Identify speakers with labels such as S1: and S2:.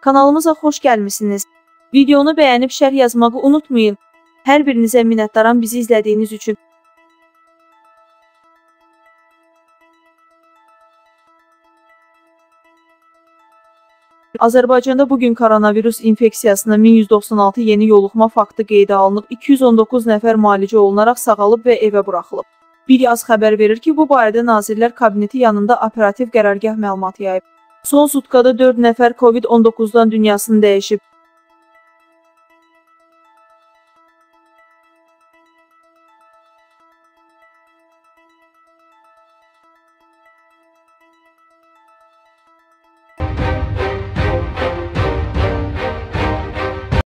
S1: Kanalımıza xoş gəlmisiniz. Videonu bəyənib şərh yazmağı unutmayın. Hər birinizə minnətdaram bizi izlədiyiniz üçün. Azərbaycanda bugün koronavirus infeksiyasına 1196 yeni yoluxma faktı qeydə alınıb, 219 nəfər müalicə olunaraq sağalıb və evə buraxılıb. Bir yaz xəbər verir ki, bu barədə Nazirlər Kabineti yanında operativ qərargah məlumat yayıb. Son sutkada 4 nəfər COVID-19-dan dünyasını dəyişib.